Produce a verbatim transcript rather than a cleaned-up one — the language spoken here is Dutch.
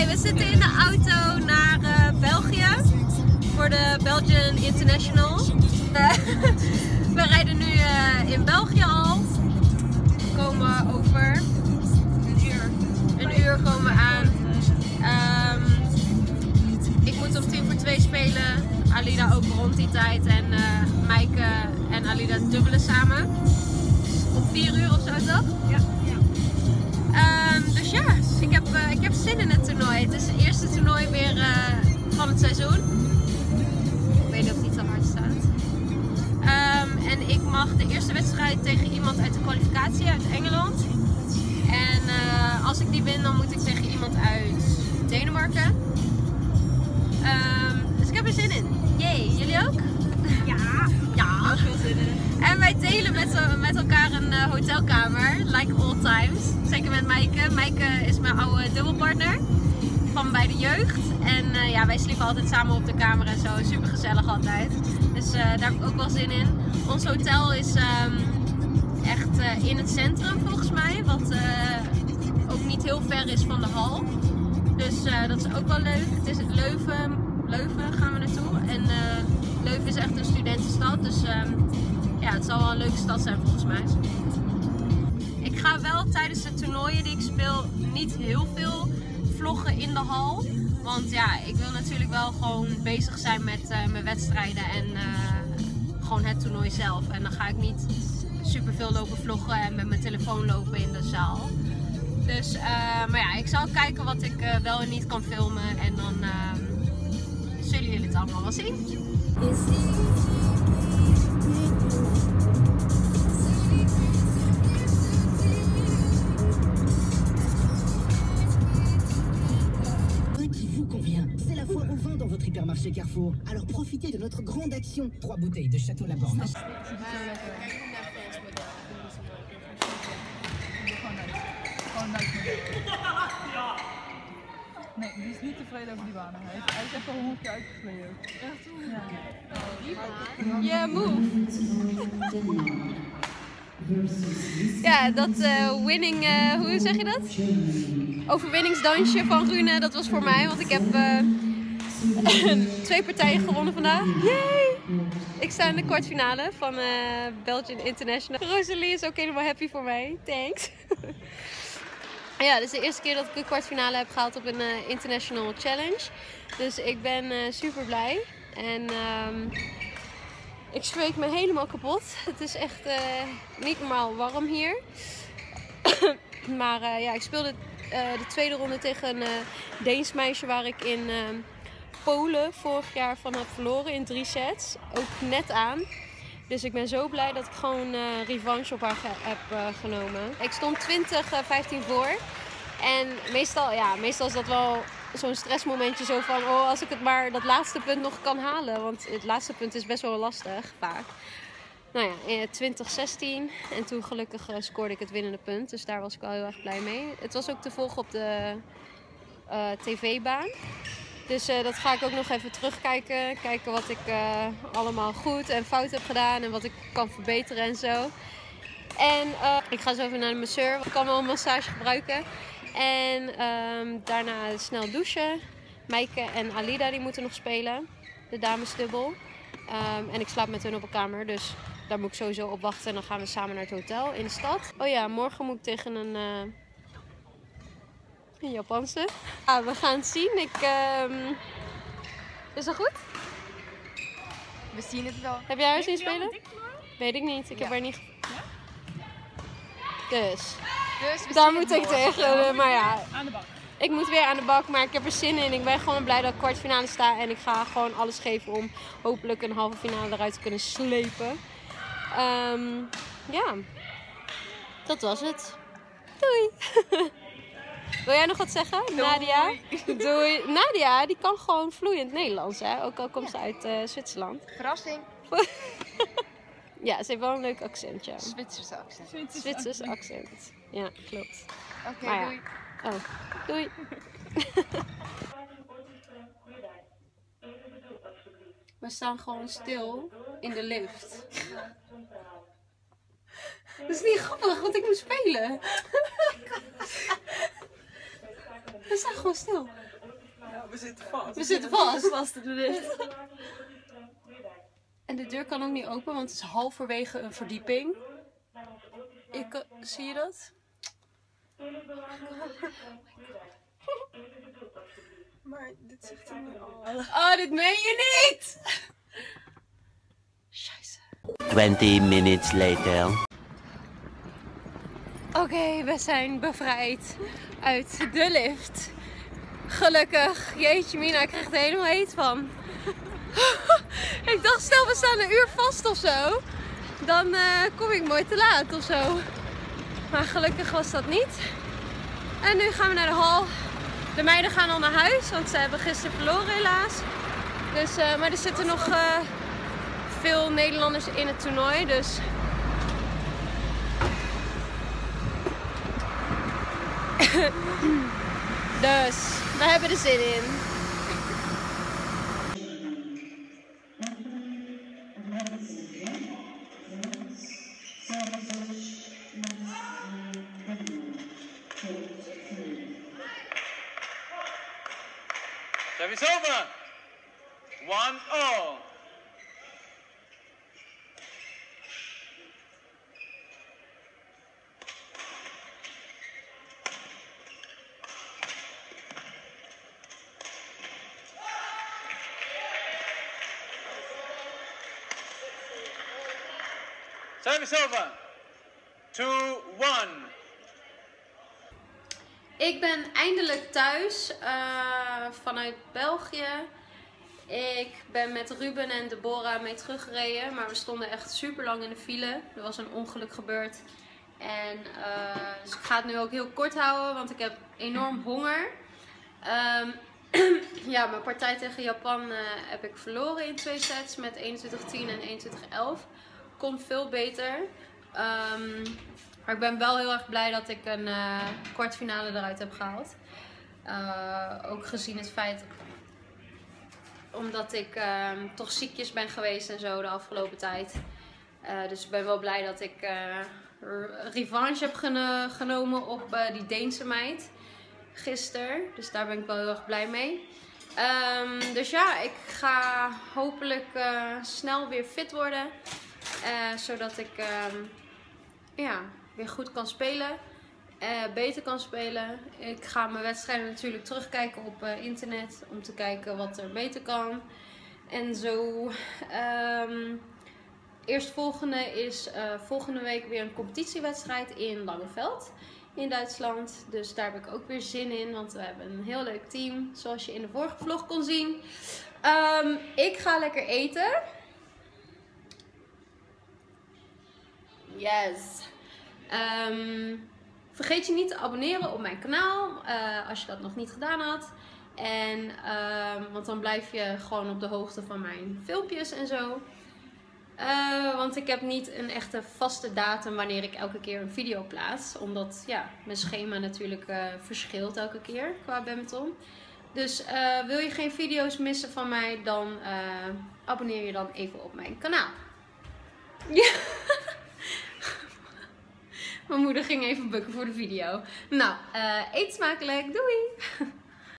Oké, we zitten in de auto naar uh, België voor de Belgian International. Uh, we rijden nu uh, in België al. We komen over een uur. Een uur komen we aan. Um, ik moet om tien voor twee spelen. Alida ook rond die tijd en uh, Maaike en Alida dubbelen samen. Om vier uur of zo toch? Ja. ja. Um, dus ja, ik heb, uh, ik heb zin in het toernooi. Het is het eerste toernooi weer uh, van het seizoen. Ik weet niet of het iets al hard staat. Um, en ik mag de eerste wedstrijd tegen iemand uit de kwalificatie uit Engeland. En uh, als ik die win, dan moet ik tegen iemand uit Denemarken. Um, dus ik heb er zin in. Jee, jullie ook? Ja, ja. ook veel zin in. En wij delen met, met elkaar een uh, hotelkamer, like all times. Zeker met Maaike. Maaike is mijn oude dubbelpartner van bij de jeugd. En uh, ja, wij sliepen altijd samen op de kamer en zo. Super gezellig altijd. Dus uh, daar heb ik ook wel zin in. Ons hotel is um, echt uh, in het centrum volgens mij. Wat uh, ook niet heel ver is van de hal. Dus uh, dat is ook wel leuk. Het is het Leuven. Leuven gaan we naartoe. En uh, Leuven is echt een studentenstad. Dus um, ja, het zal wel een leuke stad zijn volgens mij. Ik ga wel tijdens de toernooien die ik speel niet heel veel vloggen in de hal. Want ja, ik wil natuurlijk wel gewoon bezig zijn met uh, mijn wedstrijden en uh, gewoon het toernooi zelf. En dan ga ik niet super veel lopen vloggen en met mijn telefoon lopen in de zaal. Dus, uh, maar ja, ik zal kijken wat ik uh, wel en niet kan filmen en dan uh, zullen jullie het allemaal wel zien. C'est la foire au vin dans votre hypermarché Carrefour. Alors profitez de notre grande action. Trois bouteilles de Château Laborne. Nee, die is niet tevreden over die banen. Hij, hij is echt al honderd keer uitgegleden. Echt? Ja. Yeah, move. Ja, dat uh, winning, uh, hoe zeg je dat? Overwinningsdansje van Rune, dat was voor mij, want ik heb uh, twee partijen gewonnen vandaag. Yay! Ik sta in de kwartfinale van uh, Belgian International. Rosalie is ook helemaal happy voor mij, thanks. Ja, dit is de eerste keer dat ik een kwartfinale heb gehaald op een uh, International Challenge. Dus ik ben uh, super blij. En um, ik zweet me helemaal kapot. Het is echt uh, niet normaal warm hier. Maar uh, ja, ik speelde uh, de tweede ronde tegen een uh, Deens meisje waar ik in uh, Polen vorig jaar van heb verloren in drie sets. Ook net aan. Dus ik ben zo blij dat ik gewoon uh, revanche op haar heb uh, genomen. Ik stond twintig vijftien voor. En meestal, ja, meestal is dat wel zo'n stressmomentje zo van, oh, als ik het maar dat laatste punt nog kan halen. Want het laatste punt is best wel lastig, vaak. Nou ja, twintig zestien. En toen gelukkig uh, scoorde ik het winnende punt. Dus daar was ik wel heel erg blij mee. Het was ook te volgen op de uh, tv-baan. Dus uh, dat ga ik ook nog even terugkijken. Kijken wat ik uh, allemaal goed en fout heb gedaan. En wat ik kan verbeteren en zo. En uh, ik ga zo even naar de masseur. Ik kan wel een massage gebruiken. En um, daarna snel douchen. Maaike en Alida die moeten nog spelen. De damesdubbel. Um, en ik slaap met hun op een kamer. Dus daar moet ik sowieso op wachten. En dan gaan we samen naar het hotel in de stad. Oh ja, morgen moet ik tegen een... Uh, Een Japanse. Ah, we gaan het zien. Ik, um... Is dat goed? We zien het wel. Heb jij haar zien spelen? Weet ik niet. Ik ja. heb haar niet... Ja? Dus. dus daar moet ik tegen. Uh, maar ja. Aan de bak. Ik moet weer aan de bak, maar ik heb er zin in. Ik ben gewoon blij dat ik kwartfinale sta. En ik ga gewoon alles geven om hopelijk een halve finale eruit te kunnen slepen. Um, ja. Dat was het. Doei. Wil jij nog wat zeggen, Doei. Nadia? Doei. Nadia, die kan gewoon vloeiend Nederlands, hè? Ook al komt ze uit uh, Zwitserland. Verrassing. Ja, ze heeft wel een leuk accent, ja. Zwitserse accent. Zwitsers accent. Ja, klopt. Oké, okay, ja. doei. Oh, doei. We staan gewoon stil in de lift. Dat is niet grappig, want ik moet spelen. We staan gewoon stil. We zitten vast. We zitten vast. Vast in de lift. En de deur kan ook niet open, want het is halverwege een verdieping. Ik, zie je dat? Maar dit zegt er nu al. Oh, dit meen je niet! Scheisse. twenty minutes later. Oké, okay, we zijn bevrijd uit de lift. Gelukkig. Jeetje mina, ik krijg er helemaal heet van. Ik dacht, stel we staan een uur vast of zo. Dan uh, kom ik mooi te laat of zo. Maar gelukkig was dat niet. En nu gaan we naar de hal. De meiden gaan al naar huis, want ze hebben gisteren verloren helaas. Dus, uh, maar er zitten nog uh, veel Nederlanders in het toernooi. Dus... dus, we hebben er zin in. Service over. One all. Service over. Two one. Ik ben eindelijk thuis uh, vanuit België. Ik ben met Ruben en Deborah mee teruggereden, maar we stonden echt super lang in de file. Er was een ongeluk gebeurd. En uh, dus ik ga het nu ook heel kort houden, want ik heb enorm honger. Um, ja, mijn partij tegen Japan uh, heb ik verloren in twee sets met eenentwintig tien en eenentwintig elf. Kon veel beter. Um, Maar ik ben wel heel erg blij dat ik een uh, kwartfinale eruit heb gehaald. Uh, ook gezien het feit, omdat ik uh, toch ziekjes ben geweest en zo de afgelopen tijd. Uh, dus ik ben wel blij dat ik uh, revanche heb geno genomen op uh, die Deense meid gisteren. Dus daar ben ik wel heel erg blij mee. Um, dus ja, ik ga hopelijk uh, snel weer fit worden. Uh, zodat ik um, ja, weer goed kan spelen. Uh, beter kan spelen. Ik ga mijn wedstrijden natuurlijk terugkijken op uh, internet. Om te kijken wat er beter kan. En zo. Um, Eerstvolgende is uh, volgende week weer een competitiewedstrijd in Langeveld. In Duitsland. Dus daar heb ik ook weer zin in. Want we hebben een heel leuk team. Zoals je in de vorige vlog kon zien. Um, ik ga lekker eten. Yes. Um, vergeet je niet te abonneren op mijn kanaal. Uh, als je dat nog niet gedaan had. En, um, want dan blijf je gewoon op de hoogte van mijn filmpjes en zo. Uh, want ik heb niet een echte vaste datum wanneer ik elke keer een video plaats. Omdat ja, mijn schema natuurlijk uh, verschilt elke keer qua badminton. Dus uh, wil je geen video's missen van mij, dan uh, abonneer je dan even op mijn kanaal. Ja. Mijn moeder ging even bukken voor de video. Nou, uh, eet smakelijk. Doei!